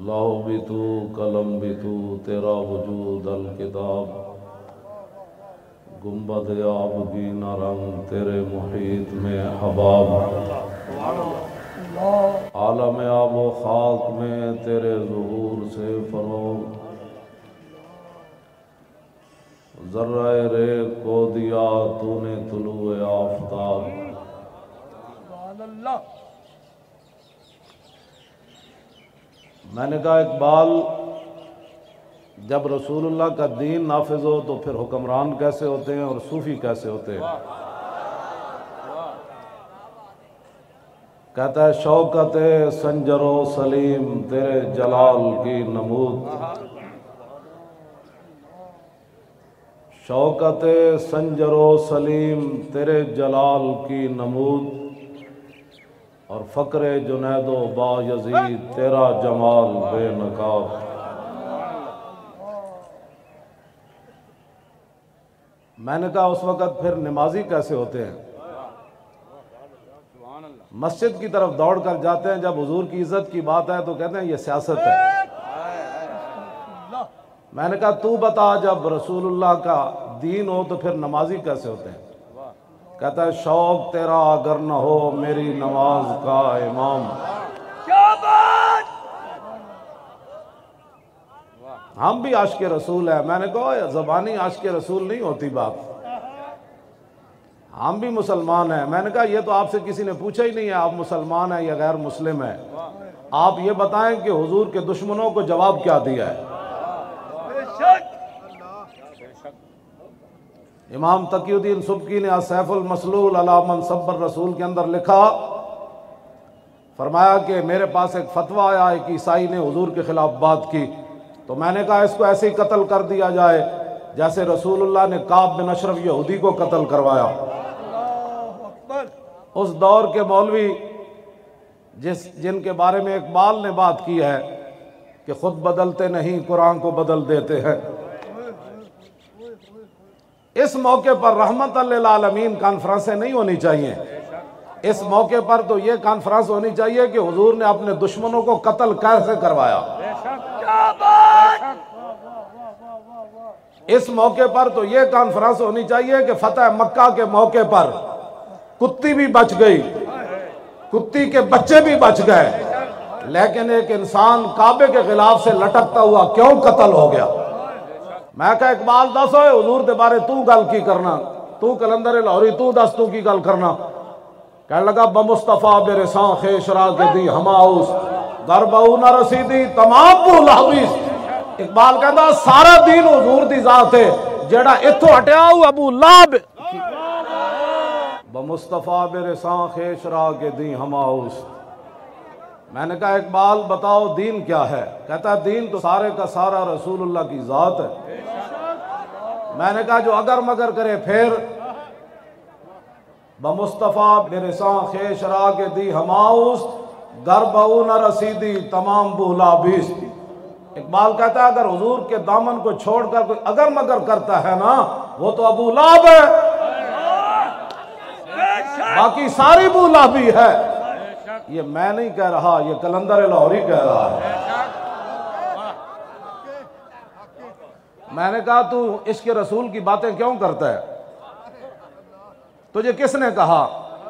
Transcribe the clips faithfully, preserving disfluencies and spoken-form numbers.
لوح بھی تو قلم بھی تو تیرا وجود الکتاب، گنبد آبگینہ رنگ تیرے محیط میں حباب، عالم آب و خاک میں تیرے ظہور سے فروغ، ذرہ ریگ کو دیا تو نے طلوع آفتاب۔ میں نے کہا اقبال جب رسول اللہ کا دین نافذ ہو تو پھر حکمران کیسے ہوتے ہیں اور صوفی کیسے ہوتے ہیں؟ کہتا ہے شوکت سنجر و سلیم تیرے جلال کی نمود، شوکت سنجر و سلیم تیرے جلال کی نمود، اور فقر جنید و با یزید تیرا جمال بے نقاب۔ میں نے کہا اس وقت پھر نمازی کیسے ہوتے ہیں؟ مسجد کی طرف دوڑ کر جاتے ہیں، جب حضور کی عزت کی بات ہے تو کہتے ہیں یہ سیاست ہے۔ میں نے کہا تو بتا جب رسول اللہ کا دین ہو تو پھر نمازی کیسے ہوتے ہیں؟ کہتا ہے شوق تیرا اگر نہ ہو میری نماز کا امام۔ ہم بھی عاشق رسول ہیں۔ میں نے کہا زبانی عاشق رسول نہیں ہوتی بات، ہم بھی مسلمان ہیں۔ میں نے کہا یہ تو آپ سے کسی نے پوچھا ہی نہیں ہے آپ مسلمان ہیں یا غیر مسلم ہیں، آپ یہ بتائیں کہ حضور کے دشمنوں کو جواب کیا دیا ہے؟ امام تقی الدین سبکی نے سیف المسلول علی من سب الرسول کے اندر لکھا، فرمایا کہ میرے پاس ایک فتویٰ آیا ایک عیسائی نے حضور کے خلاف بات کی، تو میں نے کہا اس کو ایسے ہی قتل کر دیا جائے جیسے رسول اللہ نے کعب بن اشرف یہودی کو قتل کروایا۔ اس دور کے مولوی جس جن کے بارے میں اقبال نے بات کی ہے کہ خود بدلتے نہیں قرآن کو بدل دیتے ہیں، اس موقع پر رحمت للعالمین کانفرنسیں نہیں ہونی چاہیے۔ اس موقع پر تو یہ کانفرنس ہونی چاہیے کہ حضور نے اپنے دشمنوں کو قتل کیسے کروایا۔ اس موقع پر تو یہ کانفرنس ہونی چاہیے کہ فتح مکہ کے موقع پر کتی بھی بچ گئی، کتی کے بچے بھی بچ گئے، لیکن ایک انسان کعبے کے خلاف سے لٹکتا ہوا کیوں قتل ہو گیا؟ میں کہا اقبال دس ہوئے حضور دے بارے تو گل کی کرنا، تو کلندر لاہوری تو دس تو کی گل کرنا؟ کہنے لگا بمصطفیٰ برساں خیش را کے دی ہماؤس در بہو نہ رسیدی تمام بو لحویس۔ اقبال کہتا سارا دین حضور دی ذات ہے، جیڑا اتھو ہٹیا ہوا ابو لہب بمصطفیٰ برساں خیش را کے دی ہماؤس۔ میں نے کہا اقبال بتاؤ دین کیا ہے؟ کہتا دین تو سارے کا سارا رسول اللہ کی ذات ہے۔ میں نے کہا جو اگر مگر کرے پھر بمصطفیٰ برساں خیش را کے دی ہماؤس در بہو نہ رسیدی تمام بولا بیس۔ اقبال کہتا ہے اگر حضور کے دامن کو چھوڑ کر کوئی اگر مگر کرتا ہے نا وہ تو ابو لہب ہے، باقی ساری بو لہبی ہے۔ یہ میں نہیں کہہ رہا، یہ کلندر لاہوری کہہ رہا ہے۔ میں نے کہا تو عشق رسول کی باتیں کیوں کرتا ہے؟ تجھے کس نے کہا؟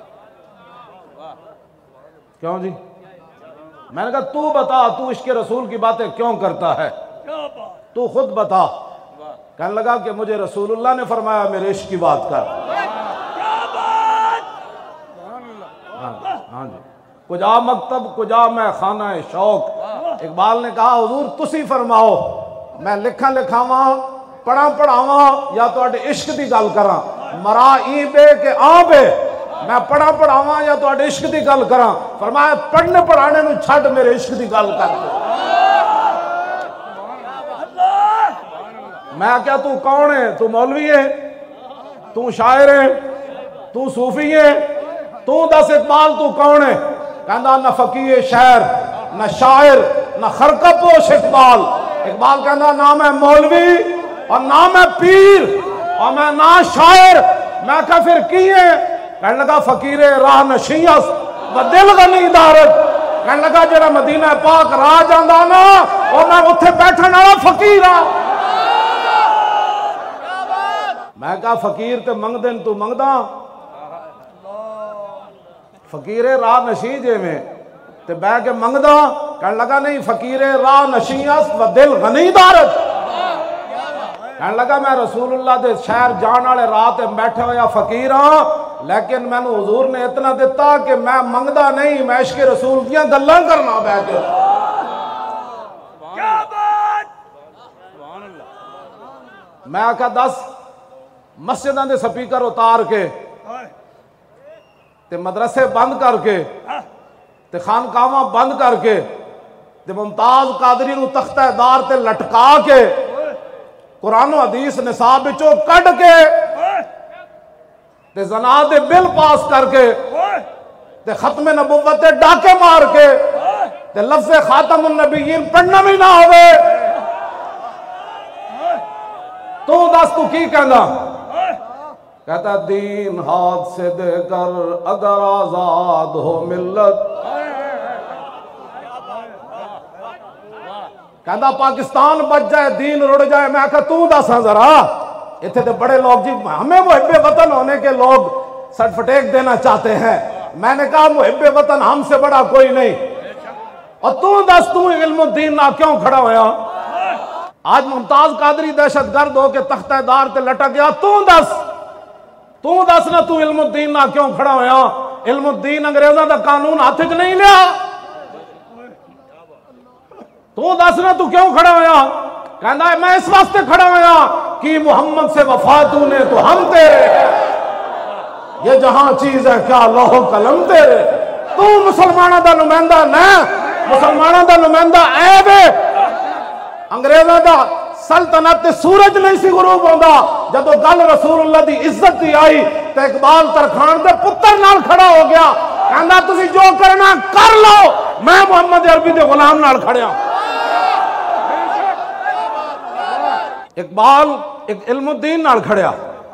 کیوں جی؟ میں نے کہا تو بتا تو عشق رسول کی باتیں کیوں کرتا ہے؟ تو خود بتا۔ کہنے لگا کہ مجھے رسول اللہ نے فرمایا میرے عشق کی بات کر۔ ہاں جی، کجا مکتب کجا میں خانہ شوق۔ اقبال نے کہا حضور تسی فرماؤ میں لکھاں لکھاواں پڑھاں پڑھاواں یا تو اڈے عشق دی گل کراں، مرا ای بے کہ آ بے، میں پڑھاں پڑھاواں یا تو اڈے عشق دی گل کراں۔ فرمایا پڑھنے پڑھانے نو چھڈ میرے عشق دی گل کر دے۔ میں کیا تو کون ہے؟ تو مولوی ہے، تو شاعر ہے، تو صوفی ہے، تو دس اقبال تو کون ہے؟ کہندہ نہ فقیہ شعر نہ شاعر نہ خرقہ پوش اقبال۔ اقبال کہندہ نہ میں مولوی اور نہ میں پیر اور میں نہ شاعر، میں کہا پھر کی ہے؟ کہنے لگا فقیر راہ نشیس و دل غنی دارت کہنے لگا جڑا مدینہ پاک راہ جاندا نا او میں اوتھے بیٹھن والا فقیر ہاں۔ میں کہا فقیر تے منگ دین تو منگ دا فقیر راہ نشیں جے میں تے بہ کے منگ دا کہنے لگا نہیں فقیر راہ نشیں است و دل غنی دارت کہنے لگا میں رسول اللہ دے شہر جان والے راہ تے بیٹھے ہویا فقیر ہاں لیکن میں نے حضور نے اتنا دیتا کہ میں منگدا نہیں میں عشق رسول دیاں گلاں کرنا بہ کے میں آکھا دس مسجداں دے سپیکر اتار کے تے مدرسے بند کر کے تے خانقاہاں بند کر کے تے ممتاز قادری نو تختہ دار تے لٹکا کے قرآن و حدیث نصاب وچوں کڈ کے تے زنا دے بل پاس کر کے تے ختم نبوت تے ڈاکے مار کے تے لفظ خاتم النبیین پڑھنا بھی نہ ہوئے تو دس تو کی کہندا کہتا دین ہاتھ سے دے کر اگر آزاد ہو ملت کہتا پاکستان بچ جائے دین رڑ جائے میں کہا تو دساں ذرا اتنے تو بڑے لوگ جی ہمیں محب وطن ہونے کے لوگ سرٹیفکیٹ دینا چاہتے ہیں میں نے کہا محب وطن ہم سے بڑا کوئی نہیں اور تو دس تو علم الدین نہ کیوں کھڑا ہویا آج ممتاز قادری دہشت گرد ہو کے تختہ دار تے لٹک گیا تو دس تو دس نہ تو علم الدین نہ کیوں کھڑا ہویا علم الدین انگریزاں دا قانون ہاتھ وچ نہیں لیا تو دس نہ تو کیوں کھڑا ہویا کہندا ہے میں اس واسطے کھڑا ہویا کہ محمد سے وفا تو نے تو ہم تیرے یہ جہاں چیز ہے کیا لوح قلم تیرے تو مسلمانہ دا نمائندہ نہ مسلمانہ دا نمائندہ عیب ہے انگریزاں دا سلطنت سورج نہیں سی غروب ہوندا جدو گل رسول اللہ دی عزت دی آئی تے اقبال ترخان دے پتر نال کھڑا ہو گیا کہندا تسی جو کرنا کر لو میں محمد عربی دے غلام نال کھڑیا اقبال ایک علم الدین نال کھڑیا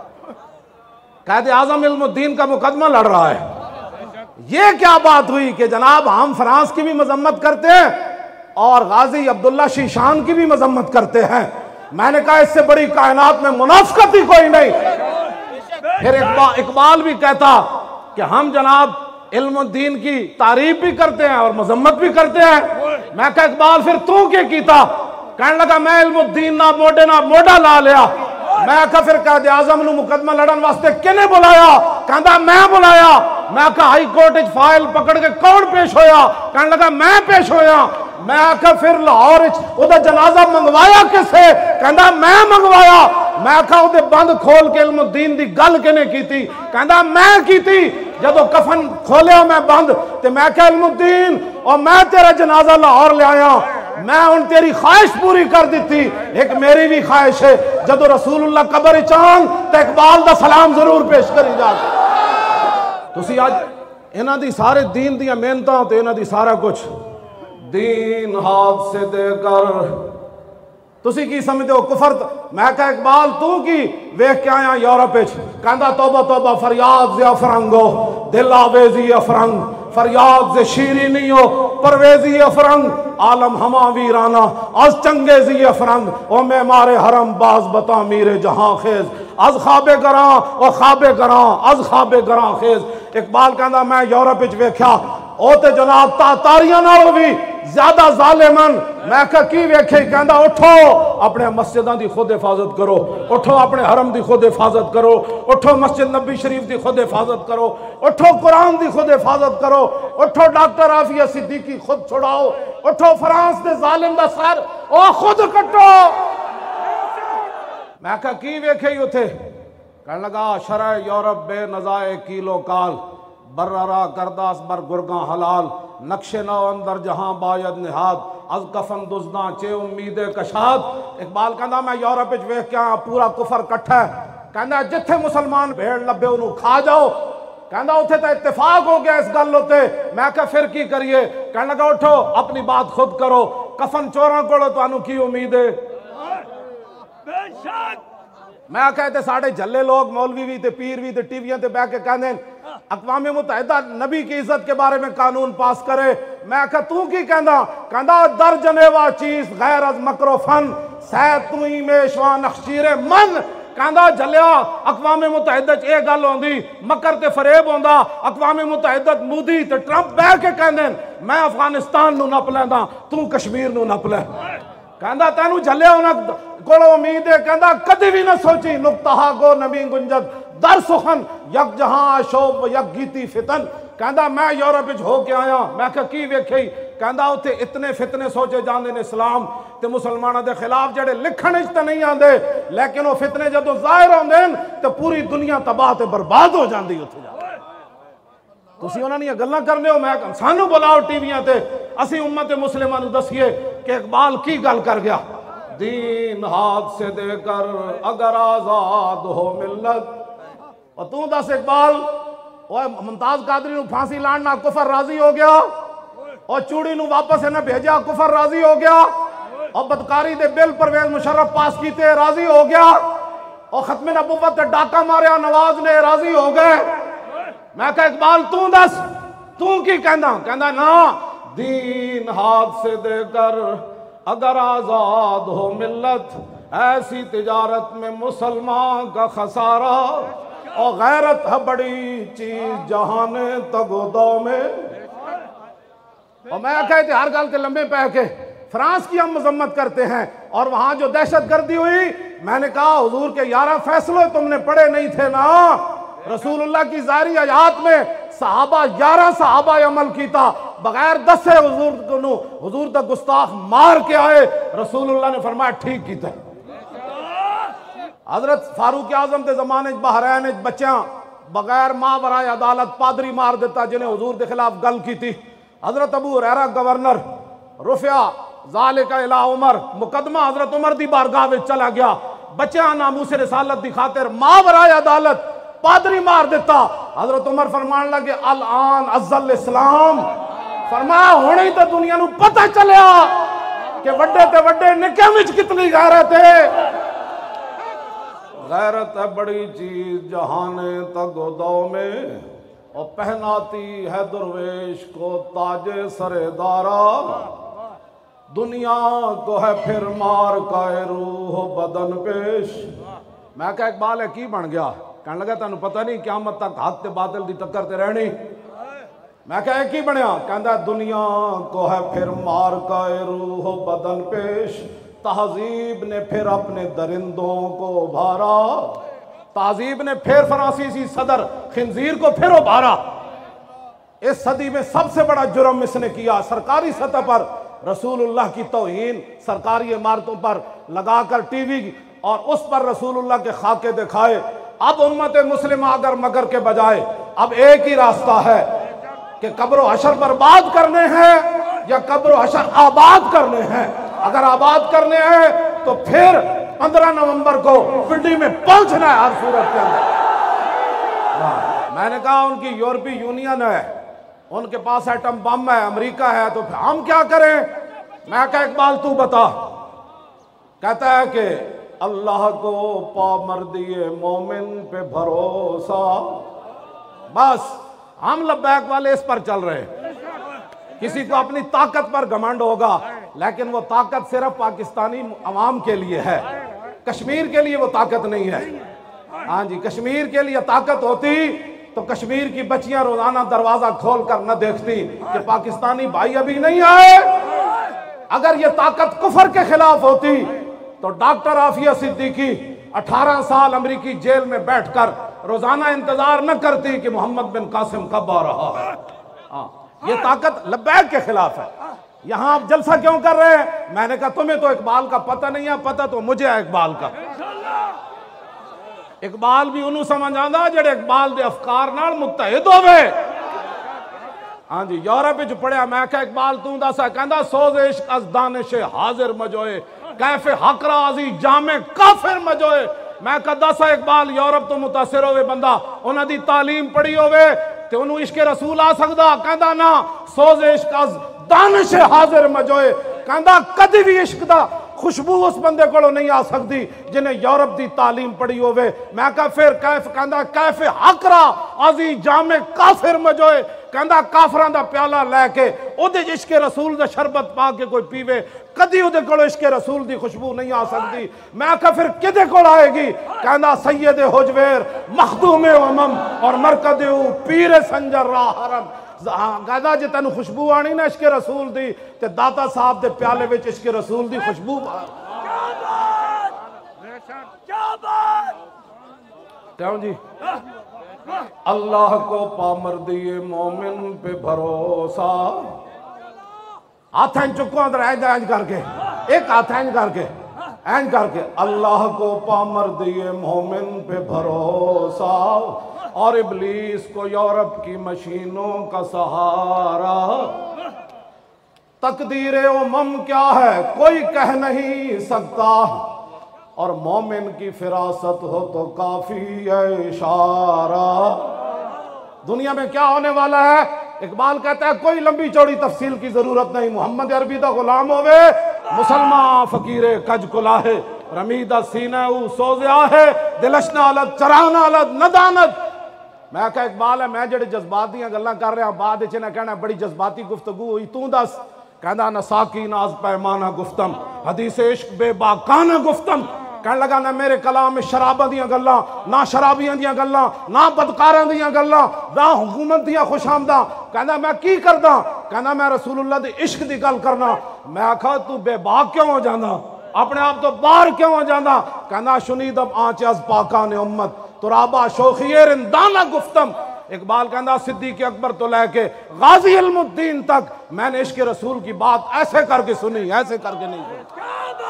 قائد اعظم علم الدین کا مقدمہ لڑ رہا ہے یہ کیا بات ہوئی کہ جناب ہم فرانس کی بھی مذمت کرتے ہیں اور غازی عبداللہ شیشان کی بھی مذمت کرتے ہیں میں نے کہا اس سے بڑی کائنات میں منافقت ہی کوئی نہیں پھر اقبال بھی کہتا کہ ہم جناب علم الدین کی تعریف بھی کرتے ہیں اور مذمت بھی کرتے ہیں میں کہا اقبال پھر تو کیا کیتا کہنے لگا میں علم الدین نہ موڈے نہ موڈا لا لیا میں کہا پھر قائد اعظم نو مقدمہ لڑن واسطے کنے بلایا کہندا میں بلایا میں کہا ہائی کورٹ وچ فائل پکڑ کے کون پیش ہویا کہنے لگا میں پیش ہویا میں کہا پھر لاہور وچ او دا جنازہ منگوایا کسے کہندا میں منگوایا میں کہا او دے بند کھول کے علم الدین دی گل کنے کیتی کہندا میں کیتی جدو کفن کھولیا میں بند تے میں کہا علم الدین اور میں تیرا جنازہ لاہور لے آیا میں ان تیری خواہش پوری کر دیتی ایک میری بھی خواہش ہے جدو رسول اللہ قبر چاند تے اقبال دا سلام ضرور پیش کری جا تسی آج انہاں دی سارے دین دیا محنتاں تے انہاں دی سارا کچھ دین ہاتھ سے دے کر تسی کی سمجھتے ہو کفر میں کہا اقبال تو کی ویکھ کے آیا یورپ وچ کہندا توبہ توبہ فریاد زی افرنگو دل آویزی افرنگ فریاد سے شیری نہیں ہو پرویزی افرنگ عالم ہما ویرانا از چنگیزی افرنگ او میں مارے حرم باز بتا میرے جہاں خیز از خواب گراں او خواب گراں از خواب گراں خیز اقبال کہندا میں یورپ وچ ویکھیا او تے جناب تاتاریاں نالوں بھی زیادہ ظالمن میں کہا کی ویکھے کہندا اٹھو اپنے مسجداں دی خود حفاظت کرو اٹھو اپنے حرم دی خود حفاظت کرو اٹھو مسجد نبی شریف دی خود حفاظت کرو اٹھو قرآن دی خود حفاظت کرو اٹھو ڈاکٹر عافیہ صدیقی خود چھڑاؤ اٹھو فرانس دے ظالم دا سر او خود کٹو میں کہا کی ویکھے ہی اتھے کہنے لگا شرع یورپ بے نزائے کیلو کال بررا کرداس بر گرگاں حلال نقش نو اندر جہاں باید نہاد از کفن دزداں چے امید کشاد اقبال کہندا میں یورپ وچ ویکھ کے آیا پورا کفر کٹھا ہے کہندا جتھے مسلمان بھیڑ لبے انہوں کھا جاؤ کہندا اتھے تا اتفاق ہو گیا اس گل ہوتے میں کہا پھر کی کریے کہنے لگا اٹھو اپنی بات خود کرو کفن چوراں کولو تانوں کی امید ہے میں کہتے ساڑھے جھلے لوگ مولوی بھی تے پیر بھی تے ٹی ویاں تے بیٹھ کے کہندے اقوام متحدہ نبی کی عزت کے بارے میں قانون پاس کرے. میں کہا تو کی کہندا کہندا در جنیوا چیز غیر از مکر و فن سید تو ہی میشواں نخشیر من. کہندا جلیا اقوام متحدہ چ اے گل ہوندی مکر تے فریب ہوندا. اقوام متحدہ مودی تے ٹرمپ بہ کے کہندے میں افغانستان نو نپ لیندا تو کشمیر نو نپ لے. کہندا تینوں جلیا انہاں کولو امید ہے کہندا کدی بھی نہ سوچی نقطہ گو نبی گنجد در سخن یک جہاں شوب یک گیتی فتن. کہندا میں یورپ وچ ہو کے آیا. میں کہ کی ویکھی کہندا اوتھے اتنے فتنے سوچے جاندے نے اسلام تے مسلماناں دے خلاف جڑے لکھن وچ تے نہیں آندے لیکن وہ فتنے جدوں ظاہر ہوندے تے پوری دنیا تباہ تے برباد ہو جاندی اوتھے جا کے. تسی انہاں دی گلاں کرنے ہو. میں سانو بلاؤ ٹی ویاں تے اسی امت مسلمہ نو دسیے کہ اقبال کی گل کر گیا. دین ہاتھ سے دے کر اگر آزاد ہو ملت. اور تو دس اقبال ممتاز قادری نو پھانسی لاننا کفر راضی ہو گیا اور چوڑی نو واپس انہیں بھیجا کفر راضی ہو گیا اور بدکاری دے بل پرویز مشرف پاس کیتے راضی ہو گیا اور ختم نبوت تے ڈاکہ ماریا نواز نے راضی ہو گئے. میں کہا اقبال تو دس تو کی کہندا کہندا نا دین ہاتھ سے دے کر اگر آزاد ہو ملت ایسی تجارت میں مسلمان کا خسارہ اور غیرت ہے بڑی چیز جہان تگ و دو میں. اور میں کہتے ہر گل کے لمبے پہ کے فرانس کی ہم مذمت کرتے ہیں اور وہاں جو دہشت گردی ہوئی میں نے کہا حضور کے یارہ فیصلے تم نے پڑھے نہیں تھے نا. رسول اللہ کی ظاہری آیات میں صحابہ یارہ صحابہ عمل کیتا بغیر دسے حضور کو حضور تک گستاخ مار کے آئے. رسول اللہ نے فرمایا ٹھیک کیتا. حضرت فاروق اعظم کے زمانے بحرین بچیاں بغیر ماں برائے عدالت پادری مار دیتا جنہیں حضور کے خلاف گل کی تھی. حضرت ابو ہریرہ گورنر رفع ذالک الی عمر مقدمہ حضرت عمر دی بارگاہ میں چلا گیا. بچیاں ناموس رسالت دی خاطر ماں برائے عدالت پادری مار دیتا. حضرت عمر فرمان لگے الان عزل اسلام. فرمایا ہونے ہی تو دنیا نو پتہ چلیا کہ وڈے تے وڈے نکے وچ کتنی غیرت ہے. غیرت ہے بڑی چیز جہان تگ و دو میں اور پہناتی ہے درویش کو تاج سر دارا. دنیا کو ہے پھر مار کا روح بدن پیش. میں کہا اقبال ہے کی بن گیا کہنے لگا تانوں پتہ نہیں قیامت تک حق تے باطل دی ٹکر تے رہنی. میں کہا کی بنیا کہندا دنیا کو ہے پھر مار کا روح بدن پیش. تہذیب نے پھر اپنے درندوں کو ابھارا. تہذیب نے پھر فرانسیسی صدر خنزیر کو پھر ابھارا. اس صدی میں سب سے بڑا جرم اس نے کیا سرکاری سطح پر رسول اللہ کی توہین سرکاری عمارتوں پر لگا کر ٹی وی اور اس پر رسول اللہ کے خاکے دکھائے. اب امت مسلمہ اگر مگر کے بجائے اب ایک ہی راستہ ہے کہ قبر و حشر برباد کرنے ہیں یا قبر و حشر آباد کرنے ہیں. اگر آباد کرنے ہیں تو پھر پندرہ نومبر کو پنڈی میں پہنچنا ہے ہر صورت کے اندر. میں نے کہا ان کی یورپی یونین ہے ان کے پاس ایٹم بم ہے امریکہ ہے تو ہم کیا کریں. میں کہا اقبال تو بتا. کہتا ہے کہ اللہ کو پا مردی مومن پہ بھروسہ. بس ہم لبیک والے اس پر چل رہے. کسی کو اپنی طاقت پر گھمنڈ ہوگا لیکن وہ طاقت صرف پاکستانی عوام کے لیے ہے. کشمیر کے لیے وہ طاقت نہیں ہے. ہاں جی کشمیر کے لیے طاقت ہوتی تو کشمیر کی بچیاں روزانہ دروازہ کھول کر نہ دیکھتی کہ پاکستانی بھائی ابھی نہیں آئے. اگر یہ طاقت کفر کے خلاف ہوتی تو ڈاکٹر عافیہ صدیقی اٹھارہ سال امریکی جیل میں بیٹھ کر روزانہ انتظار نہ کرتی کہ محمد بن قاسم کب آ رہا ہے. ہاں یہ طاقت لبیک کے خلاف ہے. یہاں آپ جلسہ کیوں کر رہے ہیں؟ میں نے کہا تمہیں تو اقبال کا پتہ نہیں ہے. پتہ تو مجھے ہے اقبال کا. اقبال بھی انہوں سمجھ آندا جڑے اقبال دے افکار نال متحد ہوئے. ہاں جی یورپ جو پڑھیا میں کہا اقبال تو دسا کہندا سوز عشق از دانش حاضر مجوئے کیف حق رازی جامع کافر مجوئے. میں کہا دسا اقبال یورپ تو متاثر ہوئے بندہ انہاں دی تعلیم پڑھی ہوئے تے انہوں عشق رسول آ سکدا. کہندا نا سوز عشق از دانش حاضر مجوئے. کہندا کدی بھی عشق دا خوشبو اس بندے کو نہیں آ سکتی جنہیں یورپ دی تعلیم پڑھی ہوئے. میں کہا پھر کیف کہندا کیف حقرا عزی جامع کافر مجوئے کہندا کافران دا پیالہ لے کے او دے عشق رسول دا شربت پا کے کوئی پیوے کدی او دے کولو عشق رسول دی خوشبو نہیں آ سکتی. میں کہا پھر کدے کول آئے گی کہندا سید حجویر مخدوم امم اور مرکد پیر سنجر راہ حرم. کہندا جے تینوں خوشبو آنی نا عشق رسول دی تے داتا صاحب دے پیالے وچ عشق رسول دی خوشبو کیوں جی. اللہ کو پامردی مومن پہ بھروسہ ہاتھ اینج چکو اندر اینج اینج کر کے ایک ہاتھ اینج کر کے اینج کر کے اللہ کو پامردی مومن پہ بھروسہ اور ابلیس کو یورپ کی مشینوں کا سہارا. تقدیر امم کیا ہے کوئی کہہ نہیں سکتا اور مومن کی فراست ہو تو کافی ہے اشارہ. دنیا میں کیا ہونے والا ہے اقبال کہتا ہے کوئی لمبی چوڑی تفصیل کی ضرورت نہیں. محمد عربی دا غلام ہوئے مسلمان فقیر کج کلا ہے رمیدہ سینہ او سوزیا ہے دلشنا علت چرانا علت ندانت. میں کہا اقبال ہے میں جڑے جذبات دیاں گلاں کر رہا بعد اچھے نہ کہنا بڑی جذباتی گفتگو ہوئی تو دس کہنا نہ ساکی ناز پیمانہ گفتم حدیث عشق بے باکانہ گفتم. کہنے لگا نہ میرے کلام میں شرابہ دیاں گلاں نہ شرابیاں دیاں گلاں نہ بدکاراں دیاں گلاں نہ حکومت دیاں خوش آمداں. کہنا میں کی کرداں کہنا میں رسول اللہ دے عشق دی گل کرنا. میں کہا تو بے باک کیوں ہو جانا اپنے آپ تو باہر کیوں ہو جانا. کہنا شنیدم آنچ از پاکان امت ترابہ شوخی رندانہ گفتم. اقبال کہنا صدیق اکبر تو لے کے غازی علم الدین تک میں نے عشق رسول کی بات ایسے کر کے سنی ایسے کر کے نہیں سنی.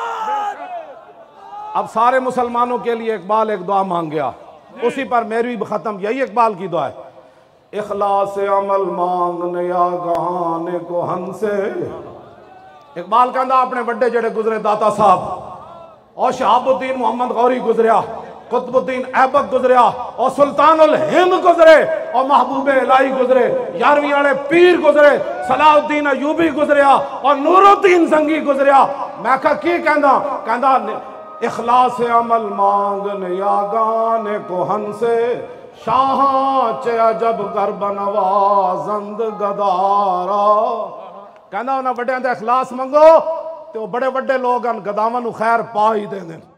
اب سارے مسلمانوں کے لیے اقبال ایک دعا مانگ گیا اسی پر میری بھی ختم. یہی اقبال کی دعا ہے اخلاص عمل مانگنے آگانے کو ہن سے. اقبال کہنا اپنے بڑے جڑے گزرے داتا صاحب اور شہاب الدین محمد غوری گزریا قطب الدین ایبک گزریا اور سلطان الہند گزرے اور محبوب الہی گزرے یارویں والے پیر گزرے صلاح الدین ایوبی گزریا اور نور الدین زنگی گزریا. میں کہا کی کہنا کہنا اخلاص عمل مانگنے آگانے کو ہن سے شاہاں چے عجب گرب نوازند گدارا. کہنا انہاں بڑے اندھے اخلاص منگو تو بڑے بڑے لوگ ان گداواں نو خیر پا ہی دے دیں.